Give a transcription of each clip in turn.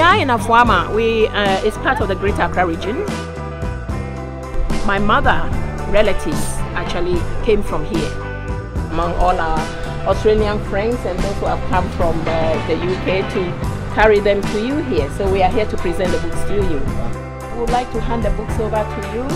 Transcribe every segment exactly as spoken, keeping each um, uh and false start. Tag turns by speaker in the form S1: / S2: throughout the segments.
S1: are in Afuama. We uh, it's part of the Greater Accra region. My mother relatives actually came from here. Among all our Australian friends and those who have come from uh, the U K to carry them to you here. So we are here to present the books to you. We would like to hand the books over to you.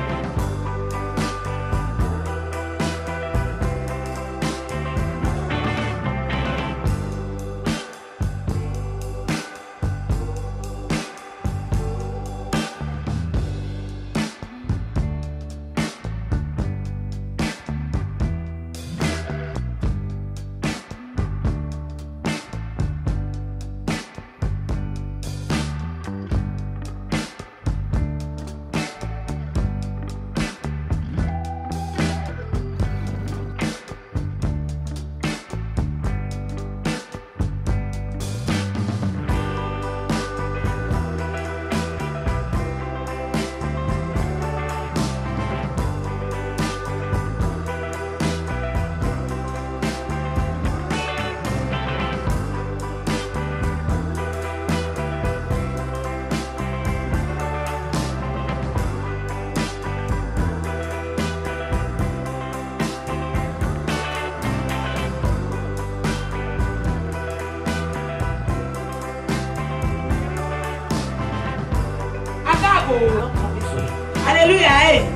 S2: Hallelujah, eh?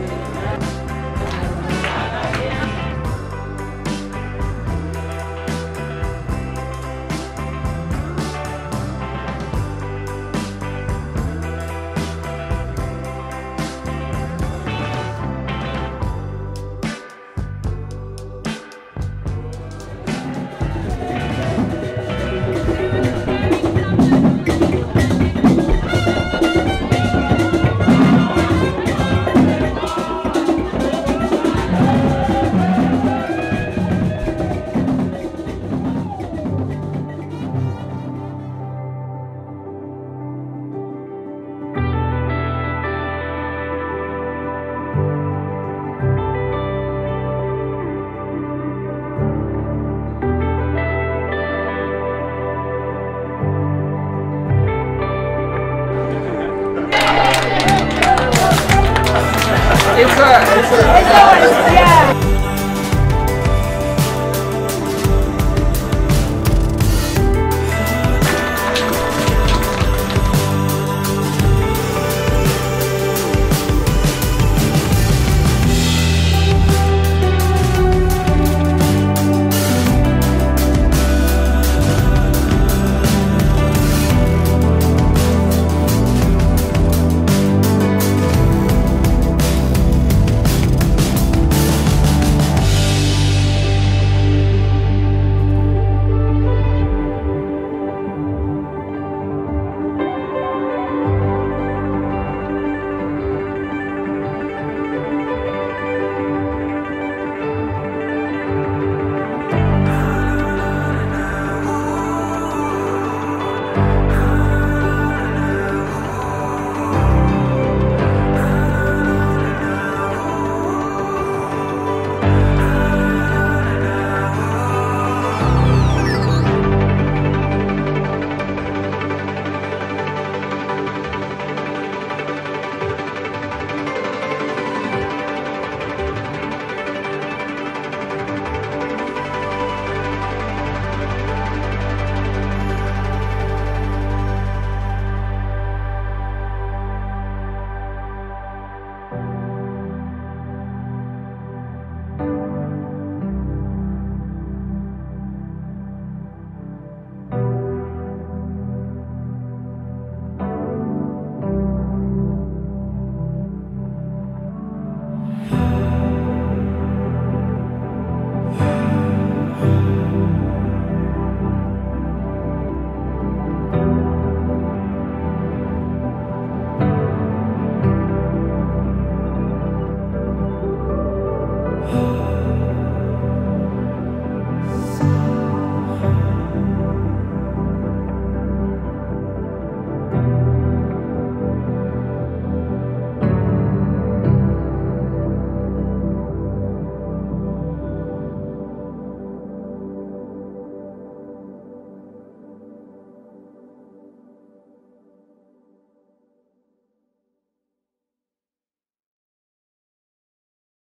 S1: It's a, it's a, it's a,